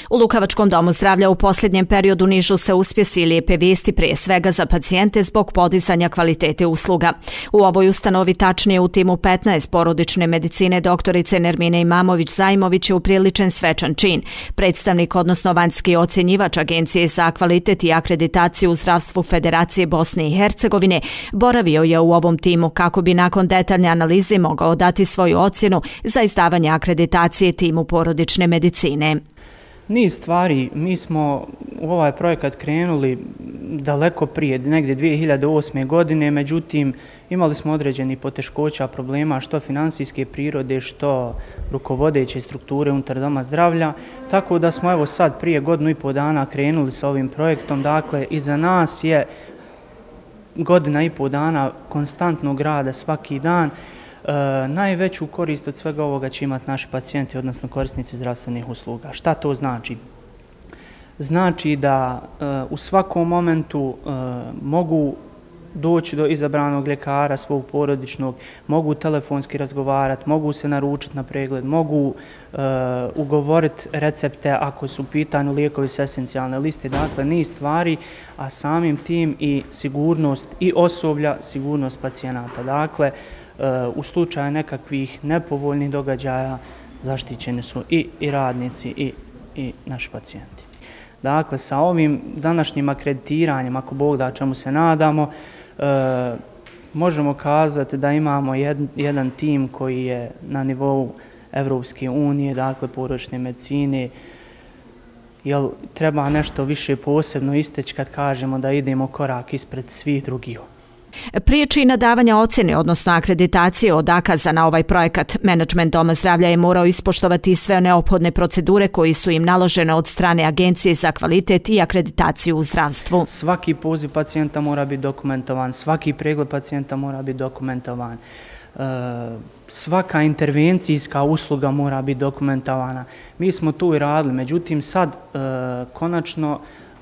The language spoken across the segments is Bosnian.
U Lukavačkom domu zdravlja u posljednjem periodu nižu se uspjesi i lijepe vijesti prije svega za pacijente zbog podizanja kvalitete usluga. U ovoj ustanovi, tačnije u timu 15 porodične medicine, doktorice Nermine Imamović-Zajmović je upriličen svečan čin. Predstavnik, odnosno vanjski ocjenjivač Agencije za kvalitet i akreditaciju u zdravstvu Federacije Bosne i Hercegovine boravio je u ovom timu kako bi nakon detaljne analize mogao dati svoju ocjenu za izdavanje akreditacije timu porodične medicine. Niz stvari, mi smo u ovaj projekat krenuli daleko prije, negdje 2008. godine, međutim imali smo određeni poteškoća, problema, što financijske prirode, što rukovodeće strukture unutar doma zdravlja, tako da smo evo sad prije godinu i pol dana krenuli sa ovim projektom. Dakle, iza nas je godina i pol dana konstantnog rada svaki dan. Najveću korist od svega ovoga će imati naši pacijenti, odnosno korisnici zdravstvenih usluga. Šta to znači? Znači da u svakom momentu mogu doći do izabranog ljekara svog porodičnog, mogu telefonski razgovarati, mogu se naručiti na pregled, mogu ugovoriti recepte ako su u pitanju lijekovi s esencijalne liste, dakle niz stvari, a samim tim i sigurnost i osoblja, sigurnost pacijenata. Dakle, u slučaju nekakvih nepovoljnih događaja zaštićeni su i radnici i naši pacijenti. Dakle, sa ovim današnjim akreditiranjem, ako Bog da, čemu se nadamo, možemo kazati da imamo jedan tim koji je na nivou Evropske unije, dakle porodične medicine. Jel treba nešto više posebno isteći kad kažemo da idemo korak ispred svih drugih? Prije čina davanja ocjene, odnosno akreditacije od AKAZ-a na ovaj projekat, menadžment Doma zdravlja je morao ispoštovati sve neophodne procedure koji su im naložene od strane Agencije za kvalitet i akreditaciju u zdravstvu. Svaki poziv pacijenta mora biti dokumentovan, svaki pregled pacijenta mora biti dokumentovan, svaka intervencijska usluga mora biti dokumentovana. Mi smo tu i radili, međutim sad konačno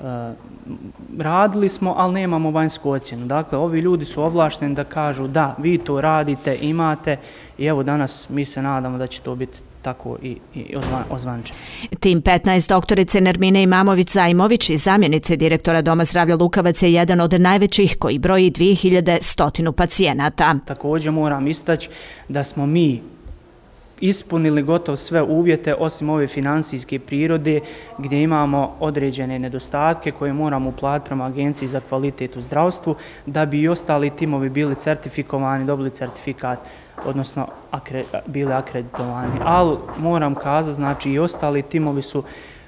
radili smo, ali nemamo vanjsku ocjenu. Dakle, ovi ljudi su ovlašteni da kažu da, vi to radite, imate i evo danas mi se nadamo da će to biti tako i ozvaničeno. Tim 15 doktorice Nermine Imamović-Zajmović i zamjenice direktora Doma zdravlja Lukavac je jedan od najvećih koji broji 2100 pacijenata. Također moram istaći da smo mi ispunili gotovo sve uvjete osim ove financijske prirode gdje imamo određene nedostatke koje moramo uplatiti prema Agenciji za kvalitet u zdravstvu da bi i ostali timovi bili certifikovani, dobili certifikat, odnosno bili akreditovani. Ali moram kazati, znači i ostali timovi su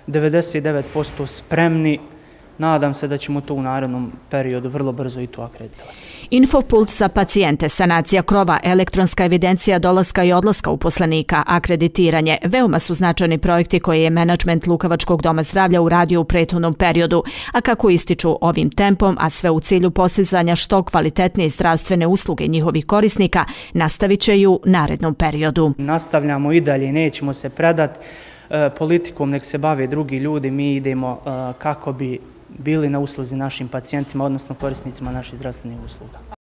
99% spremni. Nadam se da ćemo to u narednom periodu vrlo brzo i to akreditovati. Infopuls za pacijente, sanacija krova, elektronska evidencija dolaska i odlaska uposlenika, akreditiranje, veoma su značajni projekti koje je menadžment Lukavačkog doma zdravlja uradio u prethodnom periodu, a kako ističu ovim tempom, a sve u cilju postizanja što kvalitetnije zdravstvene usluge njihovih korisnika, nastavit će ju u narednom periodu. Nastavljamo i dalje, nećemo se predati politikom, nek se bave drugi ljudi, mi idemo kako bi bili na usluzi našim pacijentima, odnosno korisnicima naših zdravstvenih usluga.